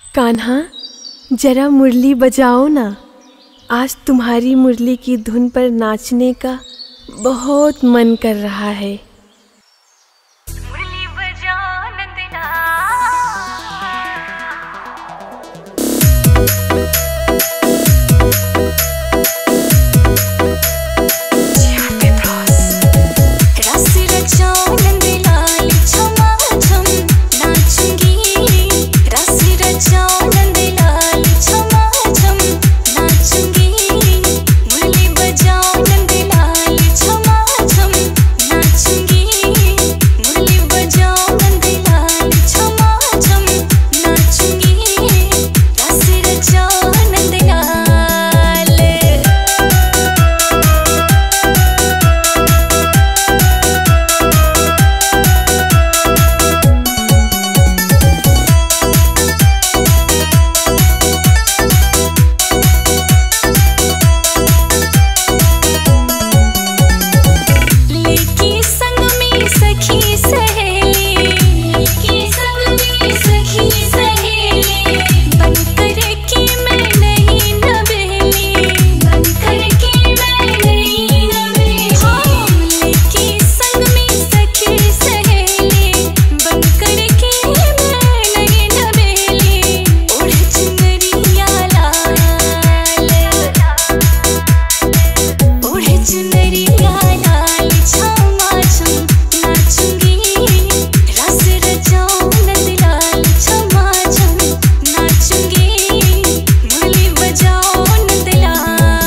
कान्हा, जरा मुरली बजाओ ना। आज तुम्हारी मुरली की धुन पर नाचने का बहुत मन कर रहा है। मुरली बजाओ नंदलाल। रस रचाओ नंदलाल, छमा छम नाचूंगी। रस रचाओ नंदलाल, छमा छम नाचूंगी। मुरली बजाओ नंदलाल, छमा छम नाचूंगी। मुरली बजाओ नंदलाल, छमा छम नाचूंगी। रस रचाओ नंदलाल। लेकी संग में सखी सहेली, लेकी संग में सखी सहेली। बनकर के मैं नहीं नवेली, बनकर के मैं नहीं नवेली। हाँ, लेकी संग में सखी सहेली। बनकर के मैं नहीं नवेली। ओढ़ चुनरिया लाल, ओढ़ चुनरिया लाल, छमा छम नाचूंगी। रस रचाओ नंदलाल, छमा छम नाचूंगी। मुरली बजाओ नंदलाल।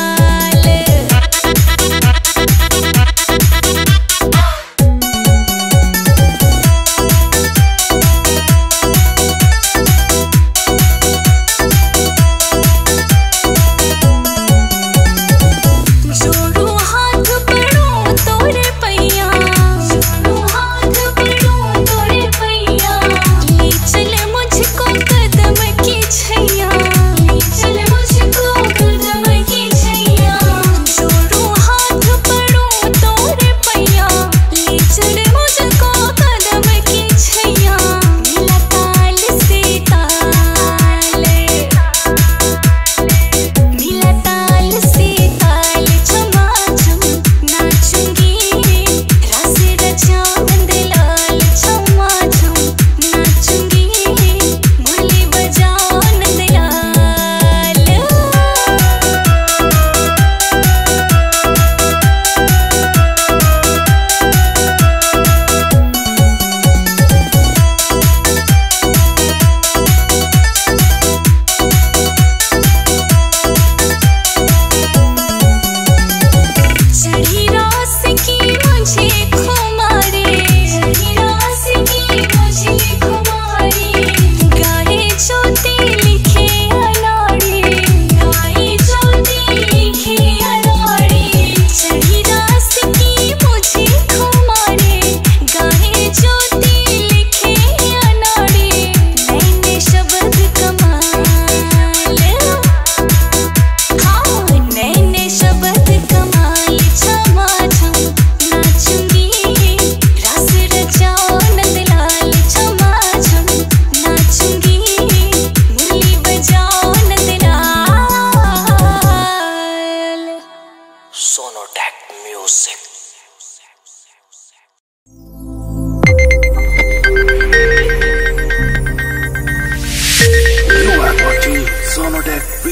जोड़ो हाथ पड़ो तोरे पैया, जोड़ो हाथ पड़ो तोरे पैया। ले चल मुझको कदम की छैया, ले चल मुझको कदम की छैया। जोड़ो हाथ पड़ो तोरे पैया। ले चल मुझको कदम की छैया। मिला ताल से ताल, मिला ताल से ताल, छमा छम नाचूंगी। रस रचाओ नंदलाल, छमा छम नाचूंगी। मुरली बजाओ नंदलाल। चढ़ी रास की मुझे खुमारी, चढ़ी रास की मुझे खुमारी। गाए ज्योति लिखे अनाड़ी, गाए ज्योति लिखे अनाड़ी। चढ़ी रास की मुझे खुमारी। गाए ज्योति लिखे अनाड़ी। नैने शब्द कमाल, हाँ नैने शब्द कमाल, छमा छम नाचूंगी। रस रचाओ नंदलाल, छमा छम नाचूंगी। मुरली बजाओ Nandlal. Sonotek Music. You are watching Sonotek